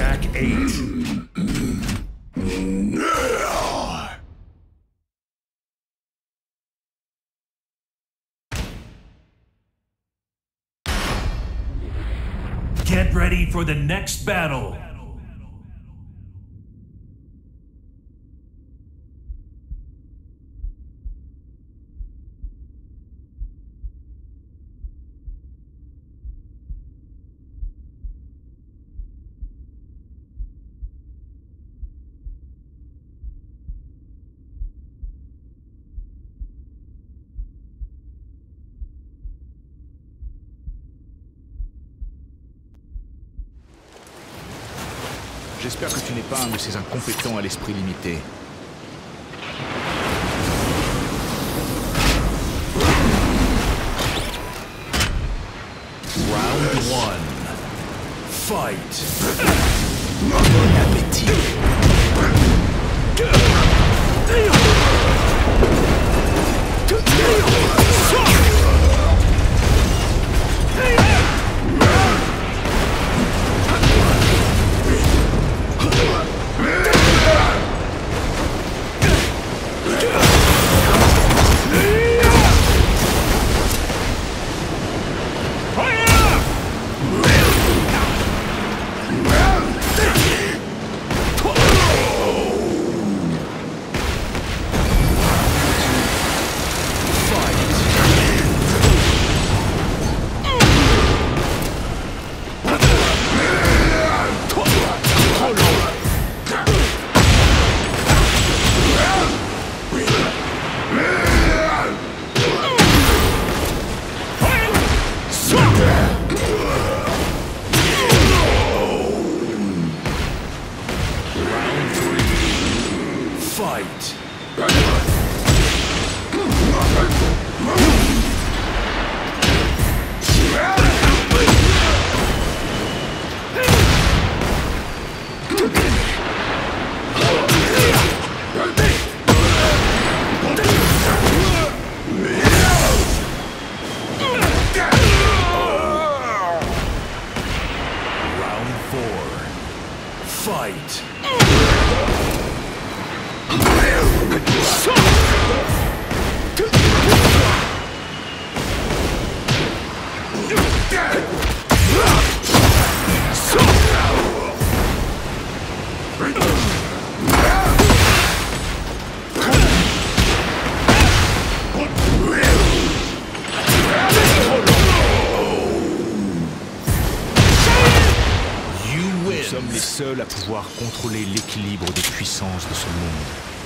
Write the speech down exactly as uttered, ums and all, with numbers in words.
Track eight. Get ready for the next battle. J'espère que tu n'es pas un de ces incompétents à l'esprit limité. Round one. Fight. Bon appétit. Fight. Round four. Fight. Nous sommes les seuls à pouvoir contrôler l'équilibre des puissances de ce monde.